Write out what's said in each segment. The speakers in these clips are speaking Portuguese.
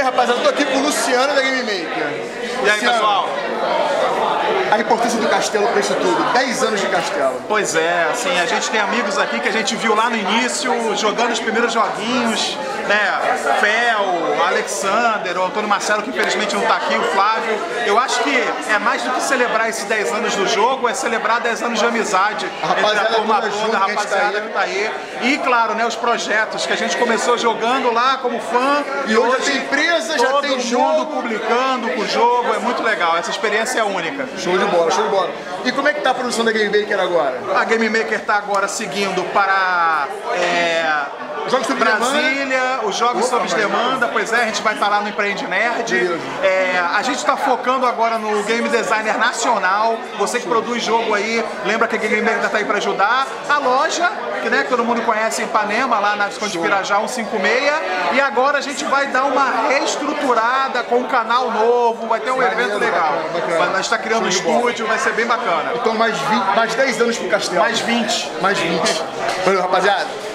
rapaziada, eu tô aqui com o Luciano da Game Maker. E aí, pessoal? A importância do Castelo pra isso tudo, 10 anos de Castelo. Pois é, assim, a gente tem amigos aqui que a gente viu lá no início, jogando os primeiros joguinhos, né? Fel, Alexander, o Antônio Marcelo, que infelizmente não tá aqui, o Flávio. Eu acho que é mais do que celebrar esses 10 anos do jogo, é celebrar 10 anos de amizade entre a turma toda, a rapaziada que tá aí. E claro, né, os projetos que a gente começou jogando lá como fã. E hoje já tem empresa, já tem jogo. Todo mundo publicando com o jogo, é muito legal, essa experiência é única. Show de bola, show de bola. E como é que tá a produção da Game Maker agora? A Game Maker tá agora seguindo para Jogos sob Brasília, os jogos sob demanda, pois é, a gente vai estar lá no Empreende Nerd. A gente está focando agora no Game Designer Nacional. Você que produz jogo aí, lembra que a Game Maker está aí para ajudar. A loja, que né, todo mundo conhece em Ipanema, lá na Visconde de Pirajá 156. E agora a gente vai dar uma reestruturada com um canal novo, vai ter um evento legal. Bacana. Nós está criando um estúdio, vai ser bem bacana. Então mais 10 anos pro Castelo. Mais 20. Mais 20. Valeu, rapaziada.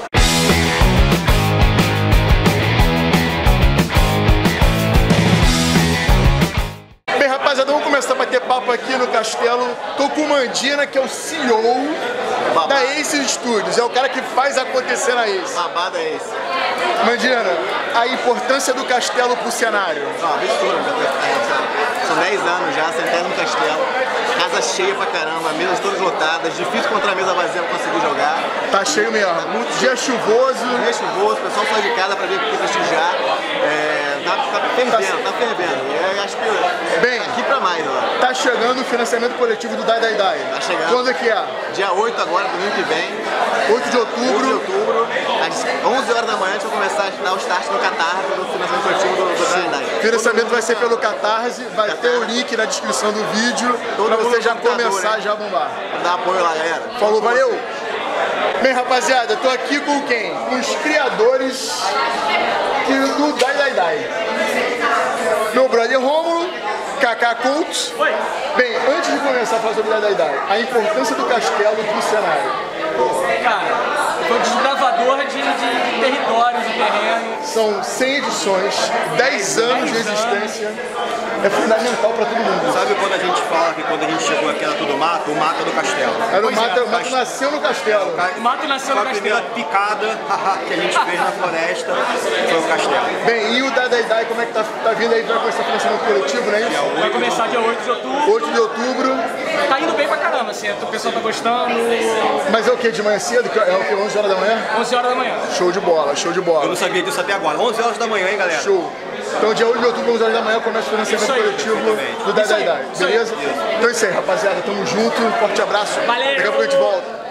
Rapaziada, vamos começar a bater papo aqui no Castelo. Tô com o Mandina, que é o CEO da Ace Studios. É o cara que faz acontecer na Ace. Babada é esse. Mandina, a importância do Castelo pro cenário. Mistura, são 10 anos já, sentado no Castelo. Casa cheia pra caramba, mesas todas lotadas. Difícil contra a mesa vazia pra conseguir jogar. Tá cheio mesmo. Muito dia chuvoso. Dia chuvoso, o pessoal sai de casa pra ver o que prestigiar. Tá fervendo. Eu acho que bem, aqui pra mais, ó. Tá chegando o financiamento coletivo do Dai. Tá chegando. Quando é que é? Dia 8 agora, domingo que vem. 8 de outubro. 8 de outubro, às 11 horas da manhã, a gente vai começar a dar o start no Catarse do financiamento coletivo do Dai. O financiamento vai ser pelo Catarse, vai ter o link na descrição do vídeo pra você já começar, já bombar. Dá apoio lá, galera. Falou, valeu! Bem, rapaziada, tô aqui com quem? Com os criadores do Dai. Meu brother Rômulo, Kaká Couto. Oi. Bem, antes de começar a falar sobre Dai, a importância do Castelo pro cenário. Cara, foi um desbravador de territórios, de terreno. São 100 edições, 10 anos de existência. É fundamental pra todo mundo. Sabe quando a gente fala que quando a gente chegou aqui era tudo mato? O mato é do Castelo. O mato nasceu no Castelo. O mato nasceu no Castelo. A primeira picada que a gente fez na floresta foi o Castelo. Bem, e o Dai, como é que tá vindo aí? Vai começar a financiamento coletivo, né? Vai começar dia 8 de outubro. 8 de outubro. Tá indo bem pra caramba, assim, o pessoal tá gostando. Mas é o que? De manhã cedo? É o que? 11 horas da manhã? 11 horas da manhã. Show de bola, show de bola. Eu não sabia disso até agora. 11 horas da manhã, hein, galera? Show. Então, dia 8 de outubro, 11 horas da manhã, começa o financiamento coletivo do Dai. Beleza? Então é isso aí, rapaziada. Tamo junto. Um forte abraço. Valeu! Daqui a pouco a gente volta.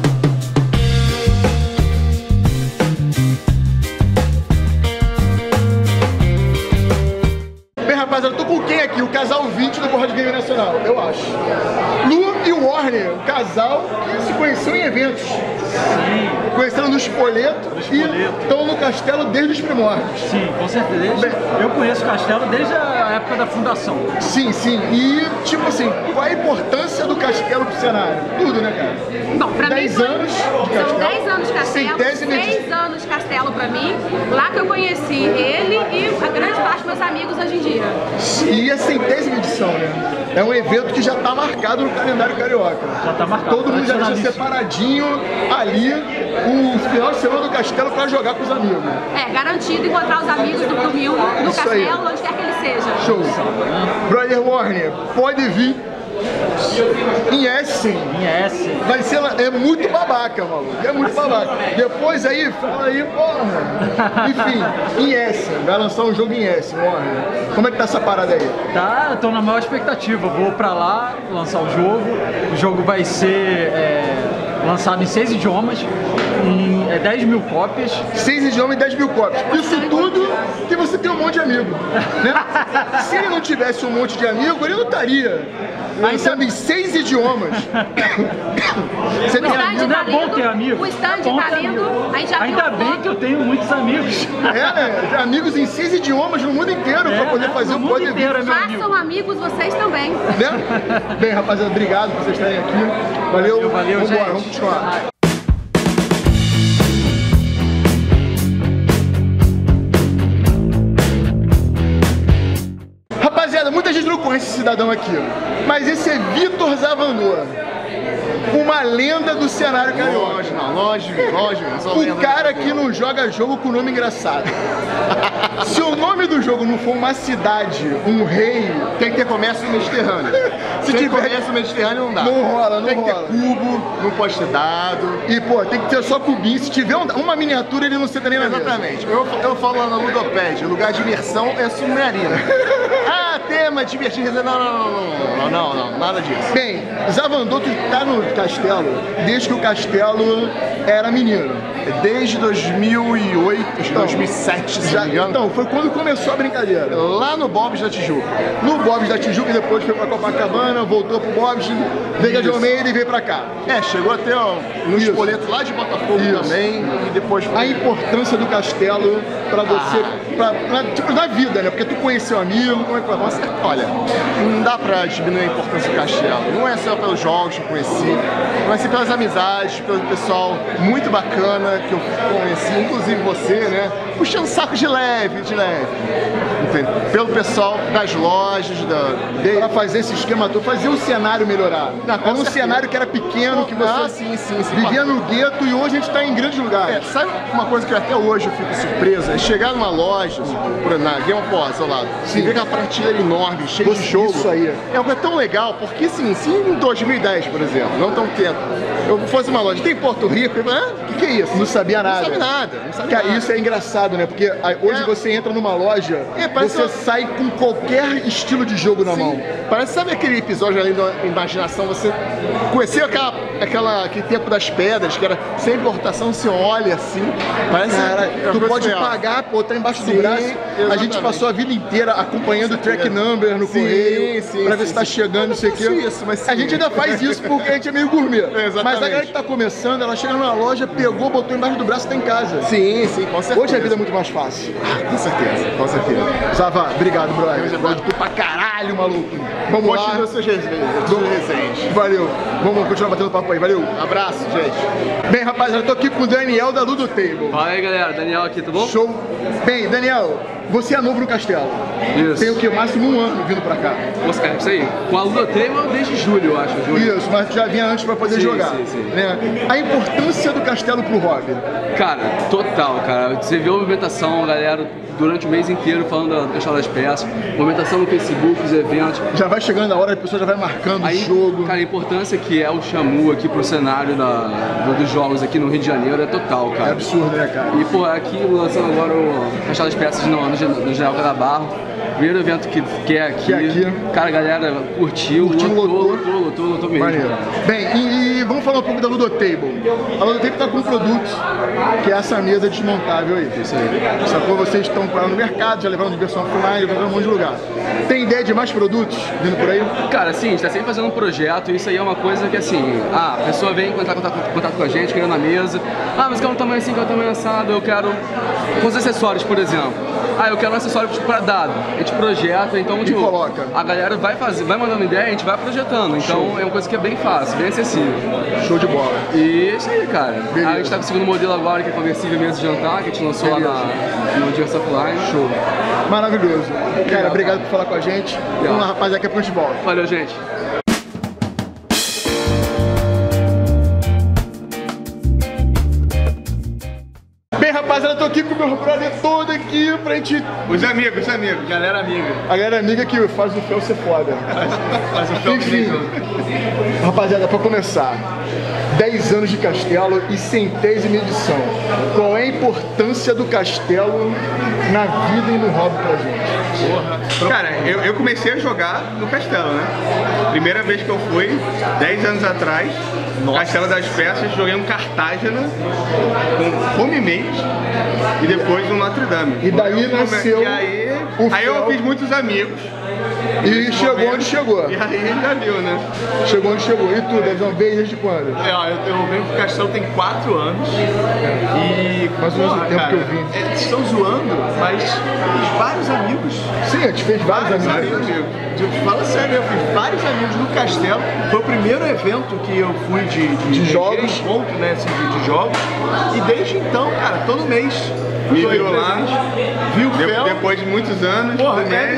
Rapaziada, eu tô com quem aqui? O casal 20 do Board Game Nacional, eu acho. Lu e Warner, um casal que se conheceu em eventos. Sim. Conheceram no Spoleto e estão no Castelo desde os primórdios. Sim, com certeza. Eu conheço o Castelo desde a época da fundação. Sim. E, tipo assim, qual a importância do Castelo pro cenário? Tudo, né, cara? Bom, pra 10 mim anos de Castelo. são 10 anos de Castelo, 3 anos de Castelo pra mim. Lá que eu conheci ele e a grande parte dos meus amigos hoje em dia. E a 100ª edição, né? É um evento que já tá marcado no calendário carioca. Já tá marcado. Todo mundo já deixa separadinho ali o final de semana do Castelo pra jogar com os amigos. É, garantido encontrar os amigos do domingo no Castelo, onde quer que ele seja. Show. Brother Warner, pode vir. Em Essen. Vai ser, é muito babaca, maluco. É muito babaca. Depois aí, fala aí, porra. Enfim, em Essen. Vai lançar um jogo em Essen, Warner. Como é que tá essa parada aí? Tá, eu tô na maior expectativa. Vou pra lá lançar o jogo. O jogo vai ser lançado em 6 idiomas, em 10 mil cópias. 6 idiomas e 10 mil cópias. Isso tudo que você tem um monte de amigo, né? Se ele não tivesse um monte de amigo, ele não estaria lançando em 6 idiomas. Você tem amigo, não é bom ter amigo? O stand tá lindo. Ainda bem que eu tenho muitos amigos. Né? Amigos em 6 idiomas no mundo inteiro pra poder fazer um pode vir. Façam amigos vocês também. Né? Bem, rapaziada, obrigado por vocês estarem aqui. Valeu, vamos embora, vamos continuar. cidadão aqui. Mas esse é Vitor Zavandor, uma lenda do cenário carioca. Longe. O cara que não joga jogo com nome engraçado. Se o nome do jogo não for uma cidade, um rei, tem que ter comércio mediterrâneo. Se tiver comércio mediterrâneo, não dá. Não rola. Tem que ter cubo, não pode ter dado. E, pô, tem que ter só cubinho. Se tiver uma miniatura, ele não senta nem na mesa. Exatamente. Eu falo lá na Ludopédia, lugar de imersão é submarina. Tema divertido. Não, nada disso. Bem, Zavandor, tu tá no castelo desde que o castelo era menino. Desde 2008, 2007, se não me engano. Então, foi quando começou a brincadeira. Lá no Bob's da Tijuca. No Bob's da Tijuca, e depois foi pra Copacabana, voltou pro Bob's, veio de Almeida e veio pra cá. Chegou até no espoleto lá de Botafogo também, e depois foi... A importância do castelo pra você, tipo, na vida, né? Porque tu conheceu amigo, como é que foi? Olha, não dá pra diminuir a importância do castelo. Não é só pelos jogos que eu conheci pelas amizades, pelo pessoal muito bacana que eu conheci, inclusive você, né? Puxando saco de leve. Entendeu? Pelo pessoal das lojas, pra fazer esse esquema todo, fazer o cenário melhorar. Era um cenário que era pequeno, que você vivia no gueto, e hoje a gente tá em grandes lugares. Sabe uma coisa que até hoje eu fico surpresa? É chegar numa loja, na Game of War, ao lado, e ver aquela prateleira enorme, cheia de jogo. Isso aí. É uma coisa tão legal, porque assim, se em 2010, por exemplo, não tão tempo, eu fosse uma loja, tem Porto Rico, eu falei, o que é isso? Não sabia nada. Não sabe nada. Isso é engraçado, né? Porque hoje você entra numa loja, você sai com qualquer estilo de jogo na mão. Parece, sabe aquele episódio ali da imaginação, você conheceu aquele tempo das pedras, que era sem importação, você olha assim, parece... Cara, tu pode pagar, tá embaixo do braço. Exatamente. A gente passou a vida inteira acompanhando o track number no correio, pra ver se tá chegando, não sei o quê. A gente ainda faz isso porque a gente é meio gourmet. Mas a galera que tá começando, ela chega numa loja, pegou, botou embaixo do braço e tá em casa. Sim, com certeza. Hoje a vida é muito mais fácil. Com certeza. Zava, obrigado, brother. Gosto de tu pra caralho, maluco. Vamos lá. Continua seus resenhas. Valeu. Vamos continuar batendo papo aí. Valeu. Abraço, gente. Bem, rapaziada, eu tô aqui com o Daniel da Ludotable. Fala aí, galera. Daniel aqui, tudo bom? Show. Bem, Daniel, você é novo no castelo. Isso. Tem o que? Máximo um ano vindo pra cá. Nossa, cara, isso aí. Com a Ludotable desde julho, eu acho. Isso, mas tu já vinha antes pra poder jogar. Sim. Né? A importância do castelo pro hobby. Cara, total, cara. Você vê a movimentação, galera, durante o mês inteiro falando do Castelo das Peças, movimentação no Facebook, os eventos. Já vai chegando a hora, a pessoa já vai marcando o jogo. Cara, a importância que é o Xamu aqui pro cenário dos jogos aqui no Rio de Janeiro é total, cara. É absurdo, né, cara? E, pô, aqui lançando agora o Castelo das Peças no General Cadabarro. Primeiro evento que é aqui. Cara, a galera curtiu, lotou mesmo. Cara. Bem, e vamos falar um pouco da Ludotable. A Ludotable tá com um produto, que é essa mesa desmontável aí. Isso aí. Sacou? Vocês estão parando no mercado, já levaram diversão offline, levaram um monte de lugar. Tem ideia de mais produtos vindo por aí? Cara, sim, a gente tá sempre fazendo um projeto, e isso aí é uma coisa que assim, a pessoa vem entrar em contato com a gente, querendo a mesa. Mas quer um tamanho assim, quer um tamanho assado, eu quero com os acessórios, por exemplo. Eu quero um acessório tipo pra dado. A gente projeta, então tipo, coloca. A galera vai mandando ideia, a gente vai projetando. Então é uma coisa que é bem fácil, bem acessível. Show de bola. E é isso aí, cara. Beleza. A gente tá com o segundo modelo agora, que é conversível mesa de jantar, que a gente lançou lá no Diversa Offline. Show. Maravilhoso. Cara, obrigado por falar com a gente. Vamos lá, rapaziada, daqui a pouco a gente volta. Valeu, gente. Bem, rapaziada, eu tô aqui com o meu brother todo aqui pra gente... Os amigos. Galera amiga. A galera amiga que faz o fel ser foda. Faz o fel Enfim, rapaziada, pra começar, 10 anos de castelo e 100ª edição. Qual é a importância do castelo na vida e no hobby pra gente? Cara, eu comecei a jogar no castelo, né? Primeira vez que eu fui, 10 anos atrás, no Castelo das Peças, joguei um Cartágena com Homemade e depois um Notre Dame. E daí nasceu. E aí eu fiz muitos amigos. E chegou onde chegou. E aí já viu, né? Chegou onde chegou. E tu, deve uma vez desde quando? Eu venho pro Castelo tem 4 anos. E. Mais ou menos o tempo que eu vim. Eles estão zoando, mas fiz vários amigos. Sim, a gente fez vários amigos. Fala sério, eu fiz vários amigos no Castelo. Foi o primeiro evento que eu fui de jogos. Encontro, né, assim, de jogos. E desde então, cara, todo mês. Me viu lá, viu o fel. depois de muitos anos. Porra, é verdade,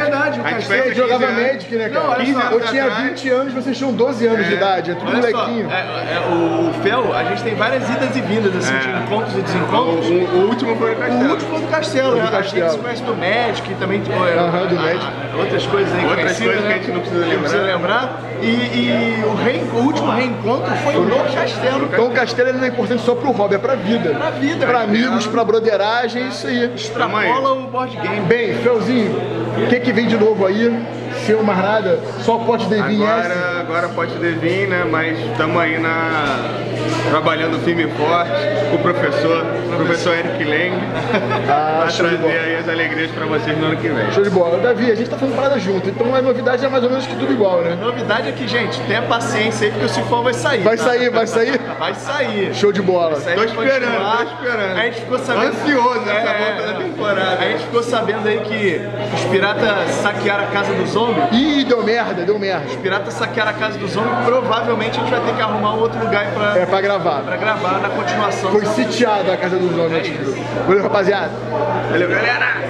A gente Você fez jogava 15 anos. Magic, né, cara? Não, olha só, eu tinha atrás. 20 anos, vocês tinham 12 anos de idade, é tudo Olha só, molequinho. o Fel, a gente tem várias idas e vindas, assim, de encontros e desencontros. O último foi no Castelo. O último foi do Castelo, né? A gente se conhece do Magic, também do Magic. outras coisas aí Outras conhecidas, coisas que a gente não precisa lembrar. E o último reencontro foi no Castelo. Então o Castelo ele não é importante só pro hobby, é pra vida. Pra vida. Pra amigos, pra broderagem, isso aí. Extrapola o board game. Bem, Felzinho, o que vem de novo aí? Seu mais nada? Só pode devir Agora pode devir, né? Mas estamos aí trabalhando firme e forte com o professor Eric Lang, pra trazer aí as alegrias pra vocês no ano que vem. Show de bola. Davi, a gente tá fazendo parada junto, então a novidade é mais ou menos que tudo igual, né? A novidade é que, gente, tenha paciência aí, porque o Sifão vai sair. Vai sair? Vai sair. Show de bola. Tô esperando. A gente ficou sabendo... Ansioso essa volta da temporada. A gente ficou sabendo aí que os piratas saquearam a casa do zombie. Ih, deu merda. Os piratas saquearam a casa do zombie. Provavelmente a gente vai ter que arrumar um outro lugar pra gravar. Pra gravar na continuação. Foi sitiada a casa dos homens. Valeu, rapaziada. Valeu, galera.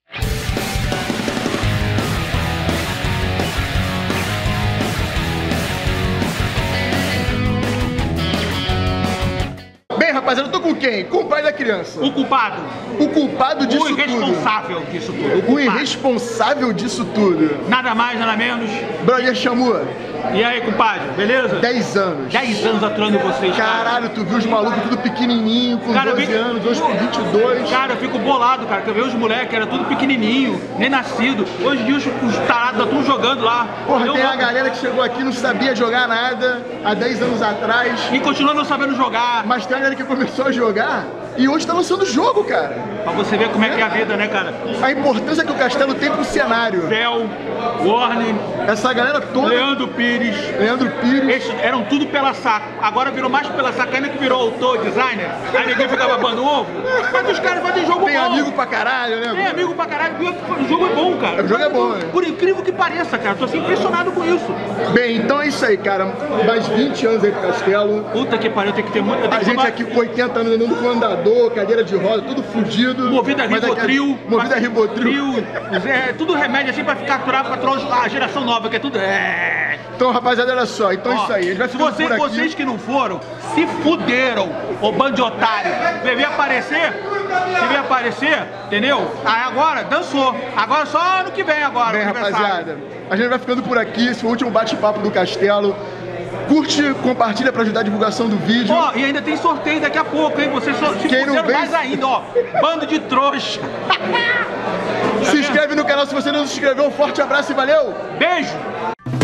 Bem, rapaziada, eu tô com quem? Com o pai da criança. O culpado. O culpado disso tudo. O irresponsável disso tudo. O irresponsável disso tudo. Nada mais, nada menos. Brother Chamua. E aí, compadre, beleza? 10 anos. 10 anos aturando vocês, cara. Caralho, tu viu os malucos tudo pequenininho, com 12 anos, hoje com 22. Cara, eu fico bolado, cara, que eu vejo os moleques, era tudo pequenininho, nem nascido. Hoje em dia os tarados estão jogando lá. Porra, tem a galera que chegou aqui e não sabia jogar nada há 10 anos atrás. E continua não sabendo jogar. Mas tem a galera que começou a jogar e hoje tá lançando jogo, cara. Pra você ver como é que é a vida, né, cara? A importância que o Castelo tem pro cenário. Fel, Warner, essa galera toda. Leandro Pires. Esses eram tudo pela saco. Agora virou mais pela saco, ainda que virou autor, designer. Aí ninguém fica babando ovo. Mas os caras fazem jogo bom. Tem amigo pra caralho, né? Tem amigo pra caralho. O jogo é bom, cara. O jogo é bom, né? Por incrível que pareça, cara. Tô assim impressionado com isso. Bem, então é isso aí, cara. Mais 20 anos aí pro Castelo. Puta que pariu, tem que ter muito. A gente aqui com 80 anos andando com andador, cadeira de roda, tudo fudido. Movida Rivotril. Movida Rivotril. Tudo remédio assim pra ficar aturado pra a geração nova, que é tudo. Então, rapaziada, olha só. Então é isso aí. A gente vai ficando por aqui. Vocês que não foram, se fuderam, ô bando de otário. Devia aparecer, entendeu? Aí agora, dançou. Agora só ano que vem agora. Bem, rapaziada, a gente vai ficando por aqui. Esse foi o último bate-papo do Castelo. Curte, compartilha pra ajudar a divulgação do vídeo. Ó, e ainda tem sorteio daqui a pouco, hein? Vocês se fuderam mais ainda, ó. Bando de trouxa. Se inscreve no canal se você não se inscreveu. Um forte abraço e valeu! Beijo!